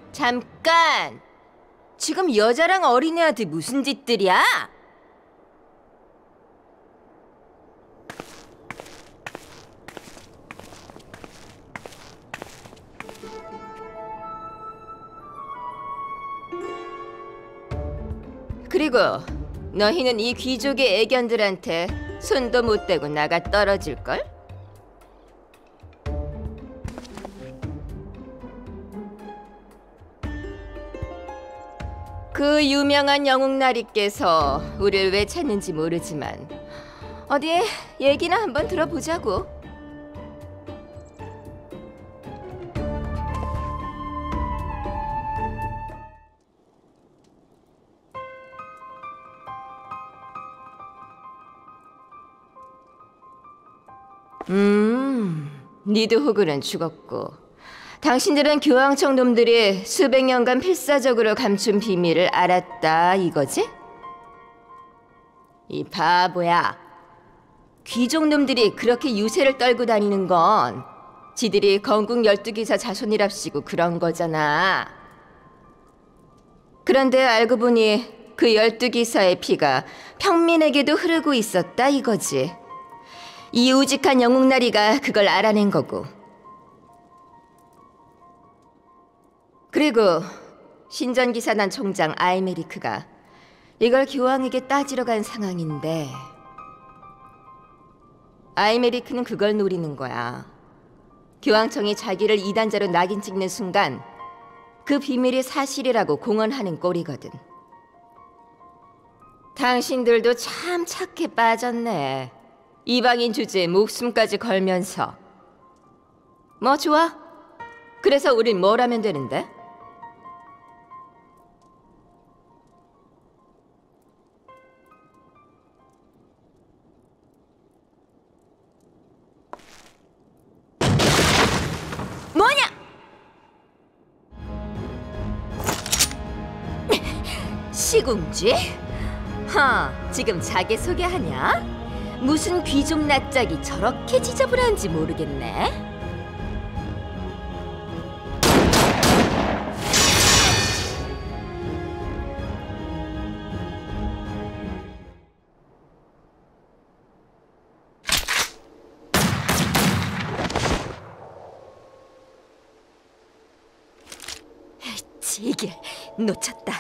잠깐! 지금 여자랑 어린애한테 무슨 짓들이야? 그리고 너희는 이 귀족의 애견들한테 손도 못 대고 나가 떨어질걸? 그 유명한 영웅나리께서 우릴 왜 찾는지 모르지만 어디 얘기나 한번 들어보자고. 니드 호글은 죽었고 당신들은 교황청 놈들이 수백 년간 필사적으로 감춘 비밀을 알았다 이거지? 이 바보야. 귀족 놈들이 그렇게 유세를 떨고 다니는 건 지들이 건국 12기사 자손이랍시고 그런 거잖아. 그런데 알고 보니 그 12기사의 피가 평민에게도 흐르고 있었다 이거지. 이 우직한 영웅나리가 그걸 알아낸 거고. 그리고 신전기사단 총장 아이메리크가 이걸 교황에게 따지러 간 상황인데 아이메리크는 그걸 노리는 거야. 교황청이 자기를 이단자로 낙인 찍는 순간 그 비밀이 사실이라고 공언하는 꼴이거든. 당신들도 참 착해 빠졌네. 이방인 주제에 목숨까지 걸면서. 뭐 좋아. 그래서 우린 뭘 하면 되는데? 뭐냐? 시궁쥐? 지금 자기소개하냐? 무슨 귀족 낯짝이 저렇게 지저분한지 모르겠네. 이게 놓쳤다.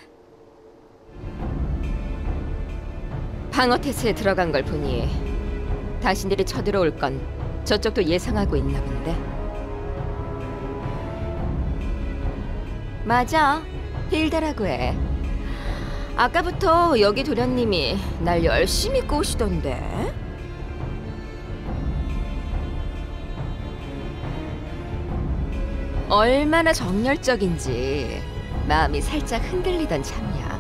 방어태세에 들어간 걸 보니 당신들이 쳐들어올 건 저쪽도 예상하고 있나 본데. 맞아, 힐다라고 해. 아까부터 여기 도련님이 날 열심히 꼬시던데. 얼마나 정열적인지 마음이 살짝 흔들리던 참이야.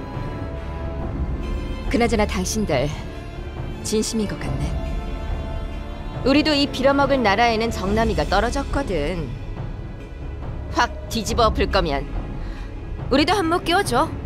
그나저나 당신들 진심인 것 같네. 우리도 이 빌어먹을 나라에는 정남이가 떨어졌거든. 확 뒤집어 엎을 거면 우리도 한몫 끼워줘.